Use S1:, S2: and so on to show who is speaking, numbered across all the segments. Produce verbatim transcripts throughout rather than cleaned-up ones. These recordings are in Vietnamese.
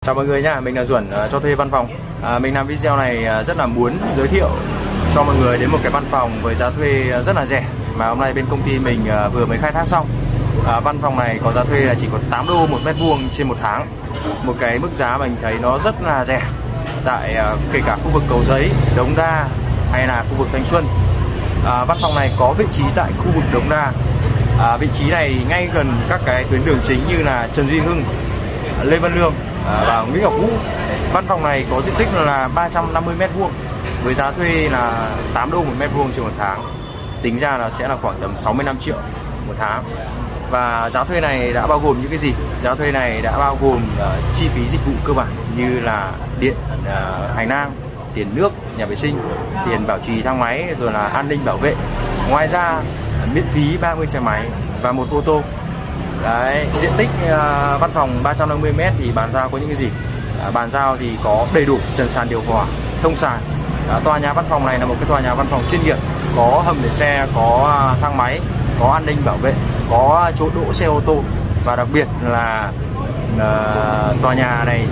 S1: Chào mọi người nha, mình là Duẩn uh, cho thuê văn phòng. À, mình làm video này uh, rất là muốn giới thiệu cho mọi người đến một cái văn phòng với giá thuê uh, rất là rẻ mà hôm nay bên công ty mình uh, vừa mới khai thác xong. À, văn phòng này có giá thuê là chỉ có tám đô một mét vuông trên một tháng. Một cái mức giá mình thấy nó rất là rẻ tại uh, kể cả khu vực Cầu Giấy, Đống Đa hay là khu vực Thanh Xuân. À, văn phòng này có vị trí tại khu vực Đống Đa. À, vị trí này ngay gần các cái tuyến đường chính như là Trần Duy Hưng, Lê Văn Lương và Nguyễn Ngọc Vũ. Văn phòng này có diện tích là ba trăm năm mươi mét vuông với giá thuê là tám đô một mét vuông trên một tháng. Tính ra là sẽ là khoảng tầm sáu mươi lăm triệu một tháng. Và giá thuê này đã bao gồm những cái gì? Giá thuê này đã bao gồm uh, chi phí dịch vụ cơ bản như là điện, uh, hành lang, tiền nước, nhà vệ sinh, tiền bảo trì thang máy, rồi là an ninh bảo vệ. Ngoài ra uh, miễn phí ba mươi xe máy và một ô tô. Đấy, diện tích uh, văn phòng ba trăm năm mươi mét thì bàn giao có những cái gì? À, bàn giao thì có đầy đủ trần sàn điều hòa, thông sàn. À, tòa nhà văn phòng này là một cái tòa nhà văn phòng chuyên nghiệp, có hầm để xe, có uh, thang máy, có an ninh bảo vệ, có chỗ đỗ xe ô tô và đặc biệt là uh, tòa nhà này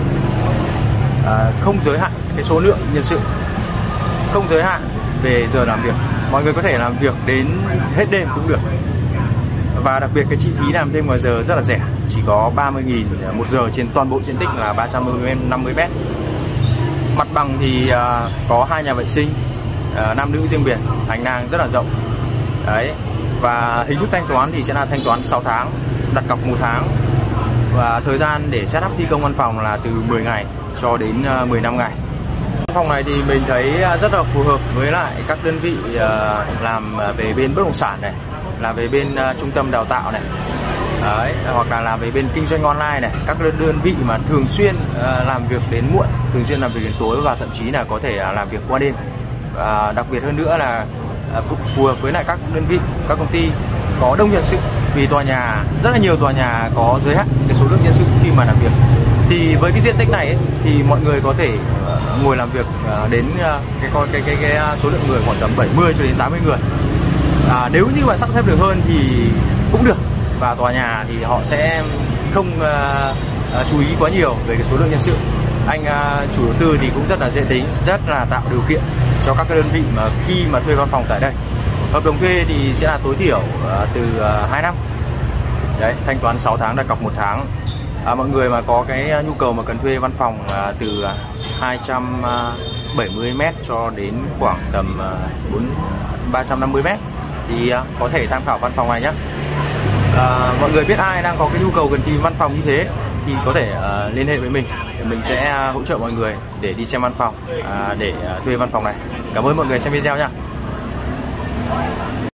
S1: uh, không giới hạn cái số lượng nhân sự, không giới hạn về giờ làm việc, mọi người có thể làm việc đến hết đêm cũng được. Và đặc biệt cái chi phí làm thêm ngoài giờ rất là rẻ, chỉ có ba mươi nghìn một giờ trên toàn bộ diện tích là ba trăm năm mươi mét. Mặt bằng thì uh, có hai nhà vệ sinh, uh, nam nữ riêng biệt, hành lang rất là rộng. Đấy. Và hình thức thanh toán thì sẽ là thanh toán sáu tháng, đặt cọc một tháng. Và thời gian để setup thi công văn phòng là từ mười ngày cho đến uh, mười lăm ngày. Văn phòng này thì mình thấy rất là phù hợp với lại các đơn vị uh, làm về bên bất động sản này, làm về bên uh, trung tâm đào tạo này. Đấy, hoặc là làm về bên kinh doanh online này, các đơn vị mà thường xuyên uh, làm việc đến muộn, thường xuyên làm việc đến tối và thậm chí là có thể uh, làm việc qua đêm. Uh, đặc biệt hơn nữa là uh, phù hợp với lại các đơn vị, các công ty có đông nhân sự, vì tòa nhà rất là nhiều tòa nhà có giới hạn cái số lượng nhân sự khi mà làm việc. Thì với cái diện tích này ấy, thì mọi người có thể uh, ngồi làm việc uh, đến uh, cái, cái, cái, cái, cái số lượng người khoảng tầm bảy mươi cho đến tám mươi người. À, nếu như mà sắp xếp được hơn thì cũng được, và tòa nhà thì họ sẽ không uh, uh, chú ý quá nhiều về cái số lượng nhân sự. Anh uh, chủ đầu tư thì cũng rất là dễ tính, rất là tạo điều kiện cho các cái đơn vị mà khi mà thuê văn phòng tại đây. Hợp đồng thuê thì sẽ là tối thiểu uh, từ uh, hai năm. Đấy, thanh toán sáu tháng, đặt cọc một tháng. À, mọi người mà có cái nhu cầu mà cần thuê văn phòng uh, từ uh, hai trăm bảy mươi mét cho đến khoảng tầm uh, ba trăm năm mươi mét thì uh, có thể tham khảo văn phòng này nhé. À, mọi người biết ai đang có cái nhu cầu cần tìm văn phòng như thế thì có thể uh, liên hệ với mình, mình sẽ uh, hỗ trợ mọi người để đi xem văn phòng, uh, để uh, thuê văn phòng này. Cảm ơn mọi người xem video nha.